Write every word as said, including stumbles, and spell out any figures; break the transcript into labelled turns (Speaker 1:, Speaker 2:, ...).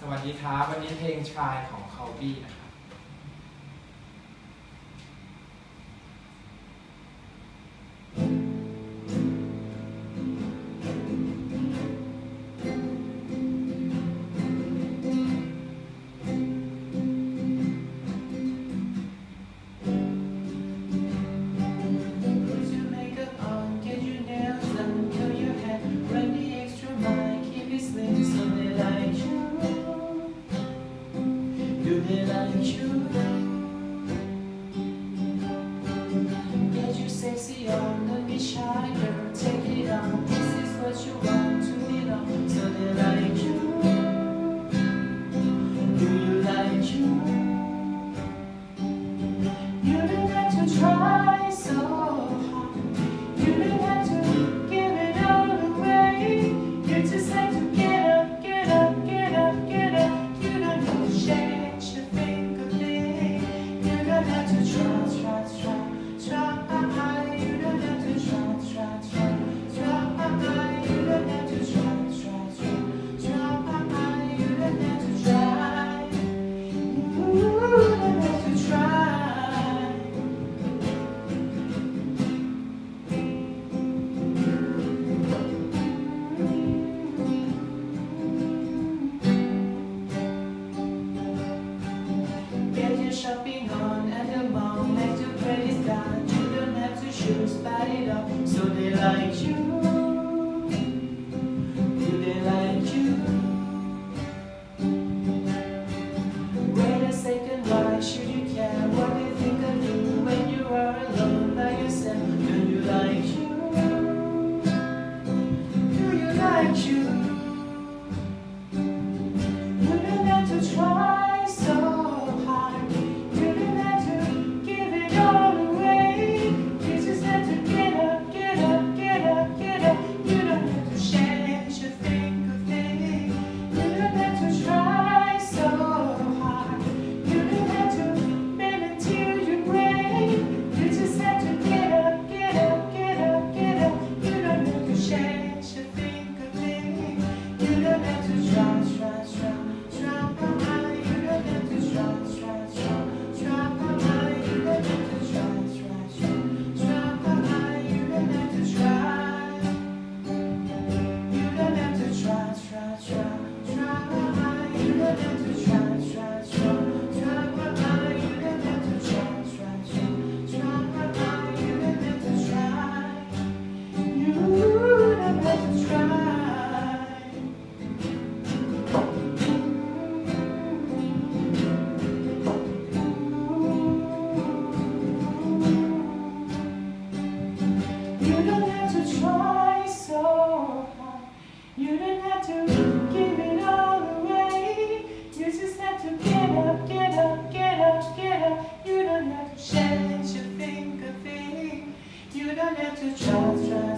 Speaker 1: วัสดีครับวันนี้เพลงชายของคาลบี้นะครับ
Speaker 2: Get you sexy on, don't be shy, girl, take it on. This is what you want to be on. So they like you. Do you like you? You don't have to try so hard. You don't have to give it all away. You just have to get up, get up, get up, get up. You don't have to change your finger thing. You don't have to try, try, try, try. You don't have to try, try, try, try. You don't have to try, try, try, try. You don't have to try. You don't have to try. Get your shopping on at the mall, make your credit done. You don't have to choose, buy it up. So they like you. Do they like you? Wait a second, why should you care what they think of you when you are alone by yourself? Do you like you? Do you like you? You don't have to try so hard. You don't have to give it all away. You just have to get up, get up, get up, get up. You don't have to change a thing of thing. You don't have to try so hard. You don't have to bend until you break. You just have to get up, get up, get up, get up. You don't have to change a thing of thing. You don't have to try, try, try, try. You don't have to try, try, try, try. You don't have to try, try, try, try. You don't have to try. You don't have to try, try, try, try. You don't have to try, try, try, try. You don't have to try, try, try, try. You don't have to try. You don't have to try. You don't have to try so hard. You don't have to give it all away. You just have to get up, get up, get up, get up. You don't have to change a thing, a thing. You don't have to try, try,